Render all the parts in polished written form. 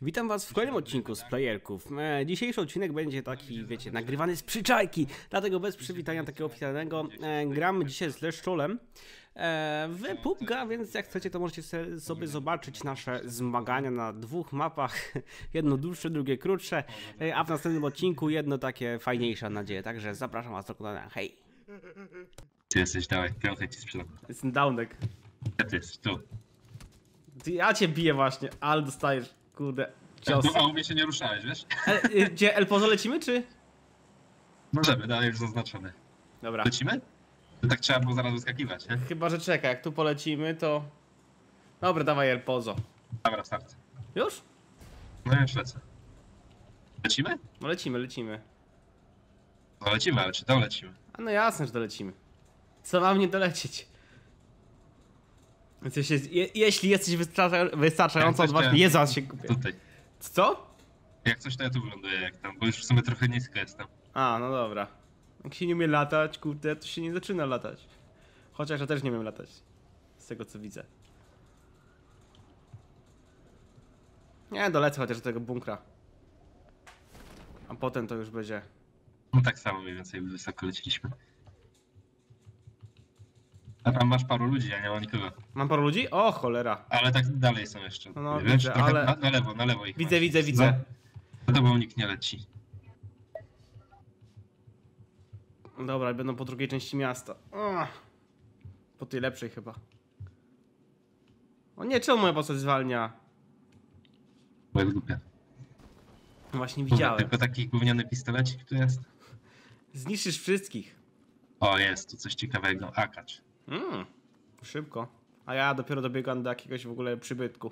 Witam was w kolejnym odcinku z Playerków. Dzisiejszy odcinek będzie taki, wiecie, nagrywany z przyczajki, dlatego bez przywitania takiego oficjalnego. Gramy dzisiaj z Leszczolem w PUBG, więc jak chcecie to możecie sobie zobaczyć nasze zmagania na dwóch mapach. Jedno dłuższe, drugie krótsze, a w następnym odcinku jedno takie fajniejsze, mam nadzieję. Także zapraszam was do oglądania. Hej! Ty jesteś, dawaj, piątek ci sprzedam. Jestem downek. Ja ty jesteś, tu. Ja cię biję właśnie, ale dostajesz, kurde, cios. A u mnie się nie ruszałeś, wiesz? Gdzie, El Pozo lecimy, czy? Możemy, dalej już zaznaczone. Dobra. Lecimy? To tak trzeba było zaraz wyskakiwać, nie? Chyba, że czeka, jak tu polecimy, to... Dobra, dawaj El Pozo. Dobra, start. Już? No już lecę. Lecimy? No lecimy. No lecimy, ale czy to lecimy? A no jasne, że dolecimy. Co mam nie dolecieć? Więc jeśli jesteś wystarczająco odważny, Jezu, aż się kupię. Tutaj. Co? Jak coś to ja tu wyląduję, jak tam, bo już w sumie trochę nisko jestem. A, no dobra. Jak się nie umie latać, kurde, to się nie zaczyna latać. Chociaż ja też nie umiem latać. Z tego co widzę. Nie, dolecę chociaż do tego bunkra. A potem to już będzie... No tak samo mniej więcej wysoko leciliśmy. A tam masz paru ludzi, ja nie mam nikogo. Mam paru ludzi? O, cholera. Ale tak dalej są jeszcze. No, wiesz, widzę, trochę ale- na lewo ich Widzę, masz. widzę. No, to bo nikt nie leci. Dobra, będą po drugiej części miasta. Po tej lepszej chyba. O nie, czemu moja postać zwalnia? Bo jest głupia. Właśnie widziałem. Tylko taki gówniany pistolecik tu jest. Zniszczysz wszystkich. O, jest tu coś ciekawego. Akacz. Szybko. A ja dopiero dobiegam do jakiegoś w ogóle przybytku.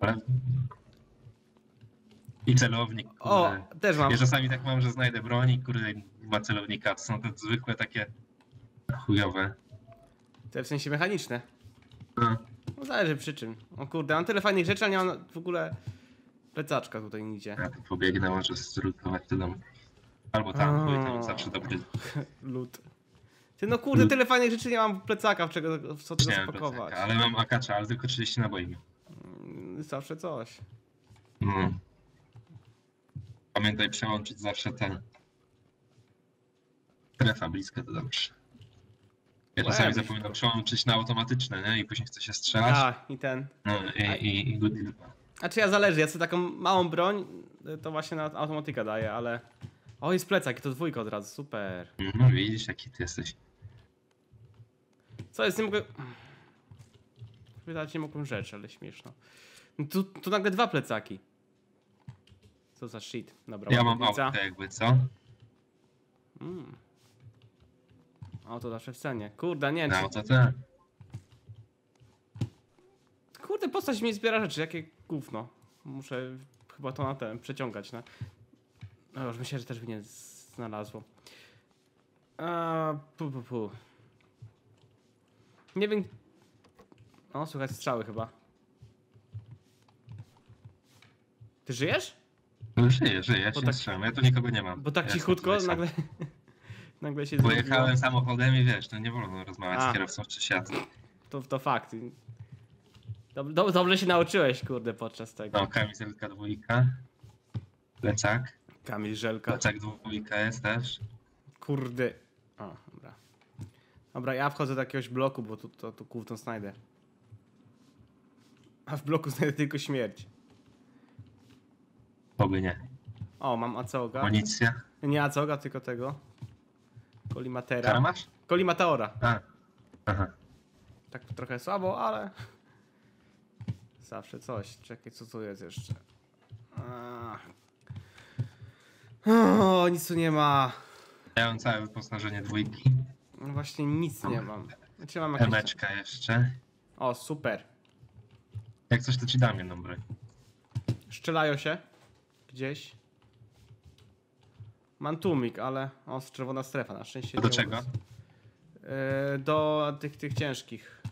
I celownik. O, Kurde. też mam. Ja czasami tak mam, że znajdę broń i kurde nie ma celownika. To są te zwykłe takie chujowe. Te w sensie mechaniczne. No. No zależy przy czym. O kurde, mam tyle fajnych rzeczy, a nie mam w ogóle plecaczka tutaj nigdzie. Ja tu pobiegnę, może zrutować to dom. Albo tam, bo i tam zawsze dobry. Lód. Ty no kurde, tyle fajnych rzeczy nie mam plecaka, w co tego Nie wiem, spakować. plecaka, ale mam akacza, ale tylko 30 naboi. Zawsze coś. No. Pamiętaj przełączyć zawsze ten. Strefa blisko to dobrze. Ja czasami zapominam przełączyć na automatyczne, nie? I później chce się strzelać. A, i ten. No i good deal. A czy ja zależy, ja sobie taką małą broń, to właśnie na automatyka daję, ale... O, jest plecak i to dwójka od razu, super. No widzisz, jaki ty jesteś. Co jest, nie mogę... Wydać nie mogłem rzeczy, ale śmieszno. No tu nagle dwa plecaki. Co za shit. Dobra, Ja mam ładownica. autkę jakby, co? Auto zawsze w cenie. Kurde, nie No wiem. to tak. Kurde, postać mi zbiera rzeczy, jakie gówno. Muszę chyba to na ten przeciągać, no. No już myślę, że też by nie znalazło. Nie wiem. O, słychać strzały chyba. Ty żyjesz? No żyję, ja Bo się tak- strzelam. Ja tu nikogo nie mam. Bo tak Ja cichutko jestem tutaj nagle. Nagle się sam. zrobiło. Pojechałem samochodem i wiesz, no nie wolno rozmawiać A. z kierowcą czy siat. To fakt. Dobrze się nauczyłeś, kurde, podczas tego. No, kamizelka dwójka. Plecak. Kamil Żelka. Plecak dwójka jest też. Kurde. O, dobra. Dobra, ja wchodzę do jakiegoś bloku, bo tu gówno znajdę. A w bloku znajdę tylko śmierć. Oby nie. O, mam Acoga. Amunicja. Nie Acoga, tylko tego. Kolimatera. Kara masz? Kolimateora. A. Aha. Tak trochę słabo, ale... Zawsze coś. Czekaj, co tu jest jeszcze? O, nic tu nie ma. Ja mam całe wyposażenie dwójki. No właśnie nic nie mam. Znaczy mam jakieś... Emeczka jeszcze. O, super. Jak coś to ci dam jedną broń. Szczelają się. Gdzieś. Mam tłumik, ale... O, czerwona strefa, na szczęście A do nie czego? urósł. Do tych ciężkich.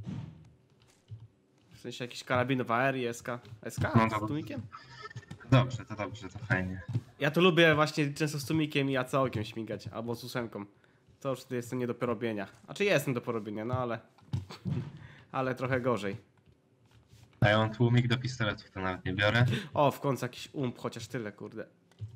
W sensie jakichś karabinów AR i SK. SK? No Z dobra. tłumikiem? Dobrze, to fajnie. Ja to lubię właśnie często z tłumikiem i ACO-kiem śmigać, albo z ósemką. To już wtedy jestem nie do porobienia. Znaczy jestem do porobienia, no ale... ale trochę gorzej. A ja mam tłumik do pistoletów, to nawet nie biorę. O, w końcu jakiś chociaż tyle, kurde.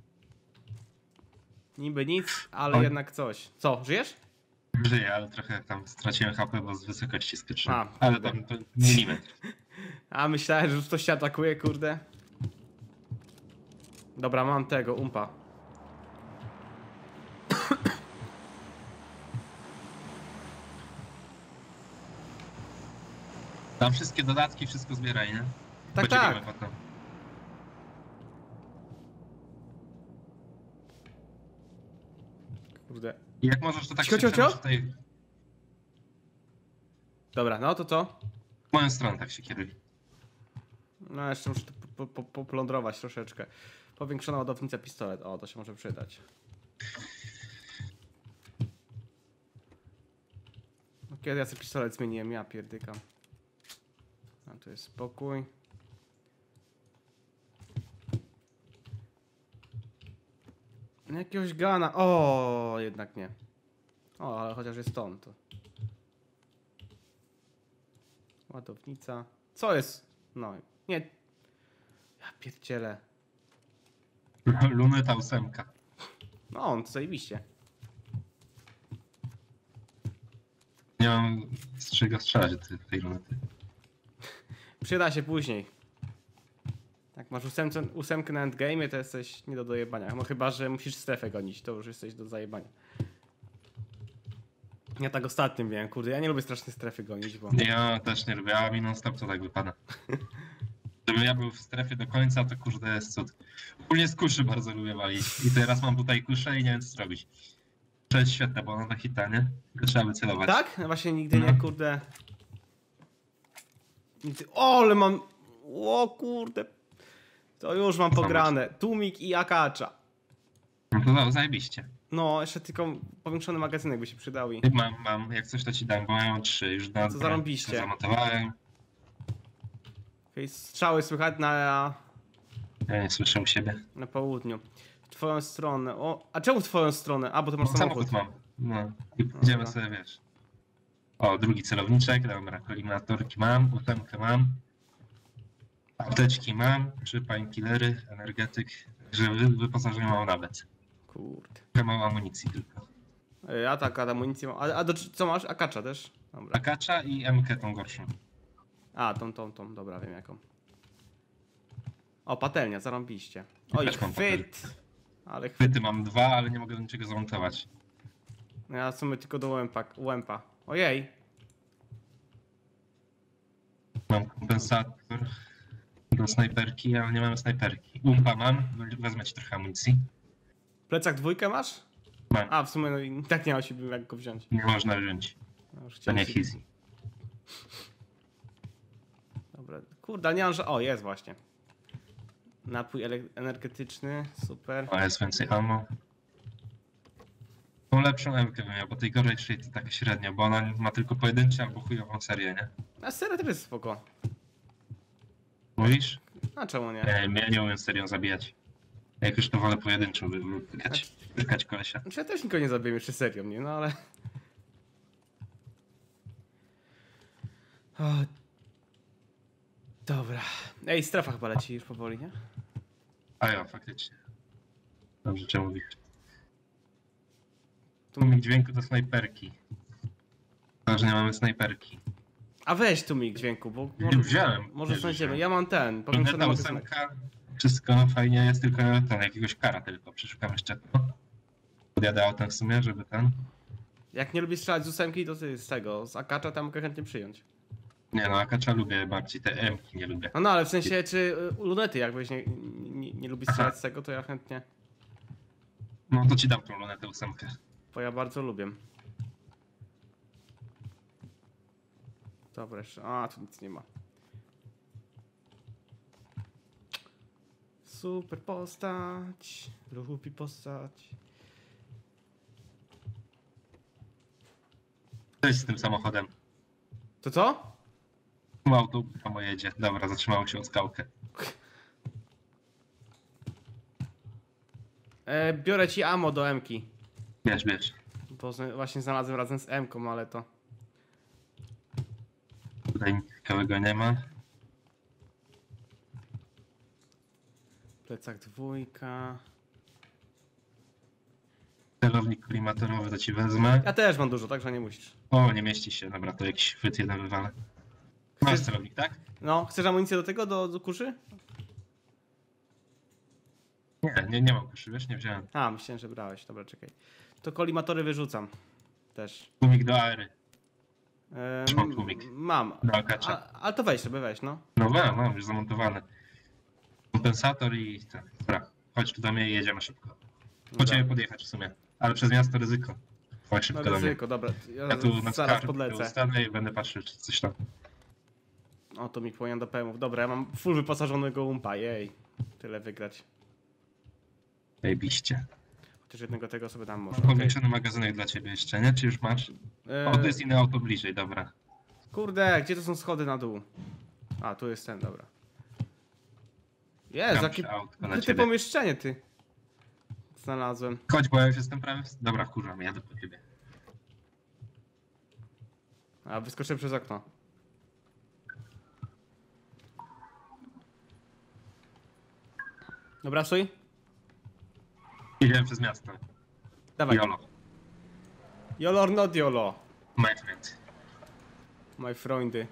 Niby nic, ale Oj. jednak coś. Co, żyjesz? Żyję, ale trochę tam straciłem HP, bo z wysokości skoczyłem. A, Ale kurde. tam to milimetr. A myślałem, że już ktoś się atakuje, kurde. Dobra, mam tego, umpa. Tam wszystkie dodatki, wszystko zbieraj, nie? Tak, Podzielimy tak. potem. Kurde. I jak możesz, to tak Cicho, się cicho, cicho. przenoś tutaj Dobra, no to co? w moją stronę tak się kieruj. No jeszcze muszę to poplądrować troszeczkę. Powiększona ładownica pistolet. O, to się może przydać. No, kiedy ja sobie pistolet zmieniłem? Ja pierdykam. A tu jest spokój. Jakiegoś gana. O, jednak nie. O, ale chociaż jest ton to. Ładownica. Co jest? No, nie. Ja pierdzielę. Luneta 8. No, on to zajebiście. Nie mam z czego strzelać do tej lunety. Przyda się później. Jak masz ósemkę na endgame, to jesteś nie do dojebania. No chyba, że musisz strefę gonić, to już jesteś do zajebania. Ja tak ostatnim wiem, kurde, ja nie lubię strasznie strefy gonić, bo... Ja też nie lubię, a mi non stop to tak wypada. Gdybym ja był w strefie do końca, to kurde jest cud. Ogólnie z kuszy bardzo lubię walić. I teraz mam tutaj kuszę i nie wiem co zrobić. To jest świetne, bo ona na hita, nie? Tylko trzeba wycelować. Tak? No właśnie nigdy nie, kurde... Nigdy... O, ale mam... O kurde... To już mam pograne. Tłumik i akacza. No to zajebiście. No, jeszcze tylko powiększony magazynek by się przydał i... Mam. Jak coś to ci dam, bo mają 3 już na Co zarąbiście. zamontowałem. Okej, strzały słychać Ja nie słyszę u siebie. na południu. W twoją stronę. O, a czemu w twoją stronę? A, bo ty masz samochód. Samochód mam. No. I pójdziemy Dobra. sobie, wiesz. O, drugi celowniczek, dobra, kolimatorki mam, ósemkę mam. Apteczki mam, 3 painkillery, energetyk. Także wyposażenie mam nawet. Kurde. Trochę mam amunicji tylko. Ja tak, amunicję mam. A co masz? Akacza też? Dobra. Akacza i MK tą gorszą. A, tą, dobra, wiem jaką. O, patelnia, zarąbiście. Oj, Też mam chwyt! Ale chwyt. Chwyty mam 2, ale nie mogę do niczego zamontować. Ja w sumie tylko do łępa. Ojej! Mam kompensator do snajperki, ale nie mam snajperki. Umpa mam, wezmę ci trochę amunicji. Plecak dwójkę masz? Mam. A, w sumie no, i tak nie ma się jak go wziąć. Nie można wziąć. No, już To chciałem nie się- easy. Dobra, kurde, nie mam, że... O, jest właśnie. Napój energetyczny, super. O, jest więcej ammo. Tą lepszą MK bym miał, bo tej gorszej to taka średnia, bo ona ma tylko pojedyncze albo chujową serię, nie? A seria też jest spoko. Mówisz? A czemu nie? Ja nie umiem serią zabijać. Jak już to wolę pojedynczą wykać kolesia. Znaczy, ja też nikogo nie zabiję jeszcze serią, nie? No ale... O. Dobra. Ej, strefa chyba leci już powoli, nie? A ja, faktycznie. Dobrze, czemu mówisz? Tu... Tłumik dźwięku do snajperki. To, że nie mamy snajperki. A weź tu mi dźwięku, bo Nie wziąłem. może Nie znajdziemy. wziąłem. Ja mam ten, Luneta powiększony magazynek. 8, wszystko fajnie jest, tylko ten, jakiegoś kara tylko. Przeszukam jeszcze to. Podjadę autem w sumie, żeby ten... Jak nie lubisz strzelać z ósemki, to ty z tego, z akacza tam mogę chętnie przyjąć. Nie no, akacza lubię bardziej, te M-ki nie lubię. No ale w sensie, czy lunety jakbyś nie lubisz strzelać Aha. z tego, to ja chętnie. No to ci dam tą lunetę 8. Bo ja bardzo lubię. Dobra, jeszcze. A, tu nic nie ma. Super postać. Lubi postać. Cześć z tym samochodem. To co? Auto samo jedzie. Dobra, zatrzymało się o skałkę. Biorę ci ammo do M-ki. Bierz. Bo właśnie znalazłem razem z M-ką, ale to. Tutaj nic ciekawego nie ma. Plecak 2. Celownik klimatorowy to ci wezmę. Ja też mam dużo, także nie musisz. O, nie mieści się, dobra, to jakiś chwyt jeden wywalę. Masz celownik, tak? No, chcesz amunicję do tego, do kuszy? Nie mam kuszy, wiesz, nie wziąłem. A, myślałem, że brałeś. Dobra, czekaj. To kolimatory wyrzucam. Też. Tłumik do aery. Mam Ehm, tłumik. mam. Do akacza. Ale to weź sobie, weź, no. No mam już zamontowany. Kompensator i ten. Dobra, chodź tu do mnie i jedziemy szybko. Chcemy podjechać w sumie, ale przez miasto ryzyko. Chodź szybko do mnie. Ryzyko, dobra. Ja tu na zaraz skarb podlecę. ustanę i będę patrzył, czy coś tam. O, to mi płonie do PM-ów. Dobra, ja mam full wyposażonego umpa, jej. Tyle wygrać. Zajebiście. Chociaż jednego tego sobie dam może. Mam Okay. powiększony magazynek dla ciebie jeszcze, nie? Czy już masz? O, to jest inne auto bliżej, dobra. Kurde, gdzie to są schody na dół? A, tu jest ten, dobra. Jest, Tam jakie przy autko na ty ciebie. pomieszczenie, ty. Znalazłem. Chodź, bo ja już jestem prawie... Dobra, wkurzam, jadę po ciebie. A, wyskoczyłem przez okno. Dobra, stój. Jedziemy przez miasto. Dawaj. Jolo, YOLO or not YOLO, my friend. my friendy.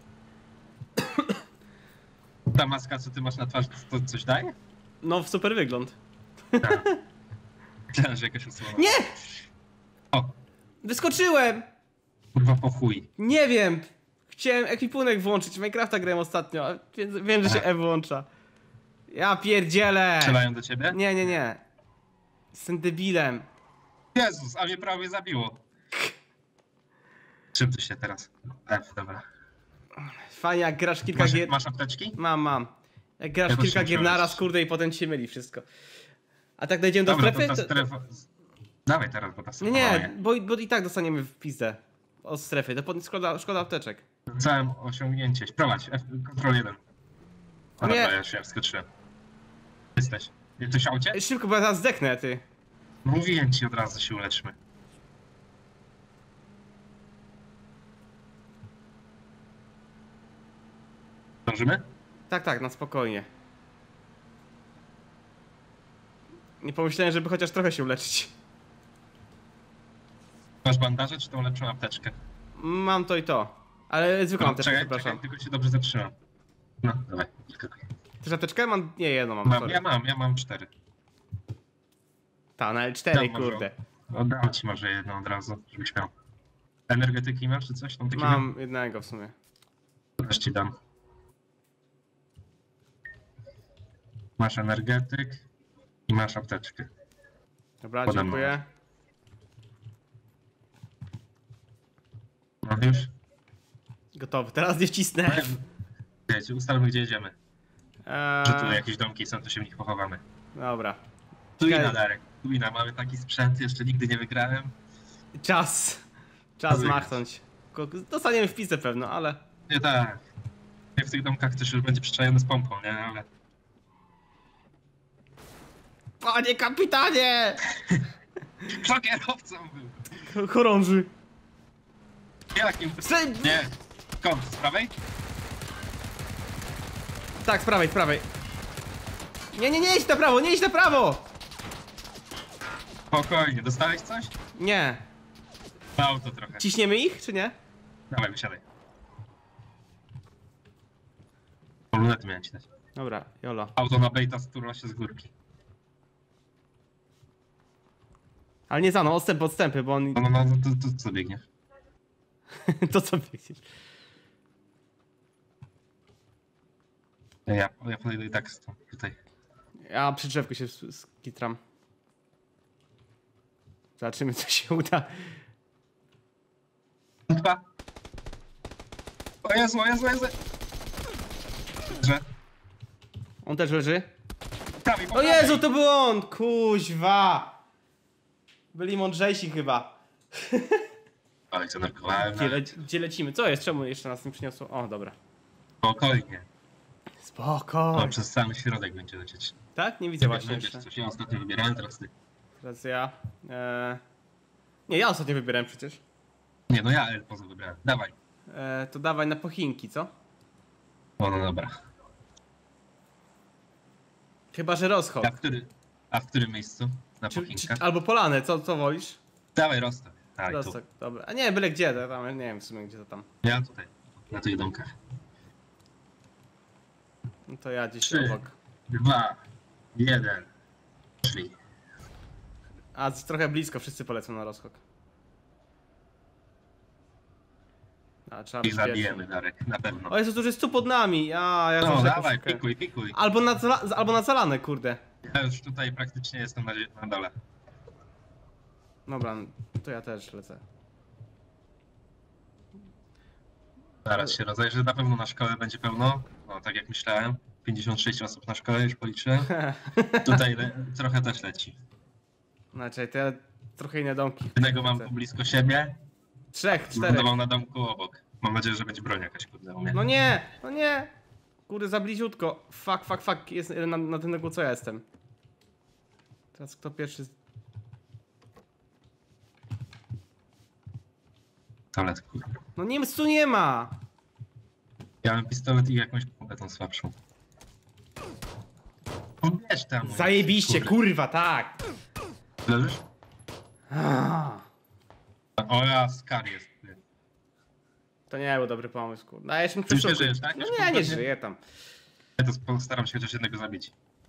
Ta maska, co ty masz na twarzy, to coś daje? No, super wygląd. Tak. Myślałem, że jakaś usługa. Nie! O, Wyskoczyłem! kurwa po chuj. Nie wiem. Chciałem ekwipunek włączyć. Minecrafta grałem ostatnio, więc wiem, że się E włącza. Ja pierdzielę! Strzelają do ciebie? Nie. Jestem debilem. Jezus, a mnie prawie zabiło. Czym ty się teraz? F, dobra. Fajnie, jak grasz kilka gier... Masz apteczki? Mam. Jak grasz Ja to kilka się gier przełączyć. naraz, kurde, i potem ci się myli wszystko. A tak dojdziemy do Dobra, strefy? to ta strefa... Dawaj teraz, bo ta strefa Nie, bo i tak dostaniemy w pizdę. Od strefy, to szkoda apteczek. Całe osiągnięcie. Prowadź, Ctrl 1. O, Nie. dobra, ja się wskoczyłem. Jesteś. Jesteś w aucie? Szybko, bo ja zaraz zdechnę, ty. Mówiłem ci, od razu się uleczmy. Dążymy? Tak, na spokojnie. Nie pomyślałem, żeby chociaż trochę się uleczyć. Masz bandaże czy tą lepszą apteczkę? Mam to i to. Ale zwykłą apteczkę, czekaj, przepraszam. tylko się dobrze zatrzymam. No, dawaj. Też apteczkę? Mam... Nie, jedną mam, sorry. Ja mam 4. Ta, na L4, Dam może. kurde. Oddam ci może jedną od razu, żebyś miał. Energetyki masz czy coś tam takiego? Mam jednego w sumie. Też ci dam. Masz energetyk i masz apteczkę. Dobra, Podam dziękuję. No już? Gotowy, teraz nie wcisnę. Wiecie, ustalmy gdzie jedziemy. Że tu Eee, jakieś domki są, to się w nich pochowamy. dobra. Tuina, Darek. Tuina, mamy taki sprzęt, jeszcze nigdy nie wygrałem. Czas Wygrać. machnąć. Dostaniemy w pizdę pewno, ale... Nie tak. Jak w tych domkach też już będzie przyczajony z pompą, nie? Ale... Panie kapitanie! Kto kierowcą był? Chorąży. Jakim? Nie. Skąd? Z prawej? Tak, z prawej. Nie idź na prawo, nie idź na prawo! Spokojnie, dostałeś coś? Nie. Na auto trochę. Ciśniemy ich, czy nie? Dawaj, wysiadaj. Lunety miałem ci dać. Dobra, jolo. Auto na bejta sturla się z górki. Ale nie za mną, odstępy, bo on... No, to co biegniesz? To co biegniesz? Ja podejdę i tak stąd, tutaj. Ja przy drzewku się skitram. Zobaczymy, co się uda. Dwa. O Jezu. Że? On też leży. Prawie, po O prawej. Jezu, to był on! Kuźwa! Byli mądrzejsi chyba. Ale co narkowałem. Gdzie lecimy? Co jest? Czemu jeszcze nas nie przyniosło? O, dobra. Spokojnie. Spoko. No, przez cały środek będzie lecieć. Tak? Nie widzę właśnie Wybierz jeszcze. coś. Ja ostatnio wybierałem, teraz ty. Teraz ja. Nie, ja ostatnio wybierałem przecież. Nie, no ja El poza wybrałem. Dawaj. To dawaj na pochinki, co? O, no dobra. Chyba, że rozchod. A w którym miejscu? Na pochinkach? Albo polanę, co wolisz? Dawaj Rostok. Dawaj tu. Roztok, dobra. A nie, byle gdzie, to tam, nie wiem w sumie gdzie to tam. Ja tutaj, na tych domkach. No to ja gdzieś 3, obok. 2, 1. Szli. A trochę blisko, wszyscy polecą na rozchok. A, trzeba Ich być zabijemy, pierwszym. Darek, na pewno. O Jezu, to już jest tu pod nami. Ja No zawsze dawaj, poszukam. pikuj, pikuj. Albo na zalanę, kurde. Ja już tutaj praktycznie jestem na dole. Dobra, to ja też lecę. Zaraz się rozejrzę, na pewno na szkołę będzie pełno. No tak jak myślałem. 56 osób na szkołę już policzyłem. Tutaj trochę też leci. Znaczy, to ja trochę inne domki. Jednego mam tu blisko siebie, 3, 4. lądował na domku obok. Mam nadzieję, że będzie broń jakaś kurde u mnie. No nie, no nie. Kurde, za bliziutko. Fuck. Jest na tym roku, co ja jestem. Teraz kto pierwszy... Pistolet, kurde. No nic tu nie ma. Ja mam pistolet i jakąś bombę tą słabszą. Wiesz tam. Zajebiście, kurwa, tak. Leżysz? Ah. O ja, Skar jest. To nie był dobry pomysł, kurde. A ja się Ty już nie żyjesz, tak? No Już nie kompletnie? żyję tam. Ja to postaram się chociaż jednego zabić.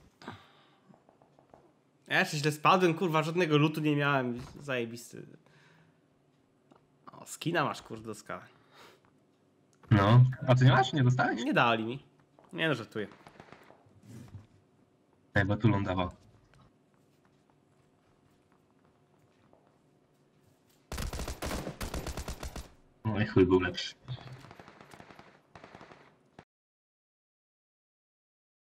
Ja jeszcze źle spadłem, kurwa, żadnego lootu nie miałem. Zajebisty. O, skina masz, kurde, do skala. No. A ty nie masz? Nie dostałeś? Nie dali mi. Nie no, żartuję. Nie, bo tu lądował. No i chuj był lepszy.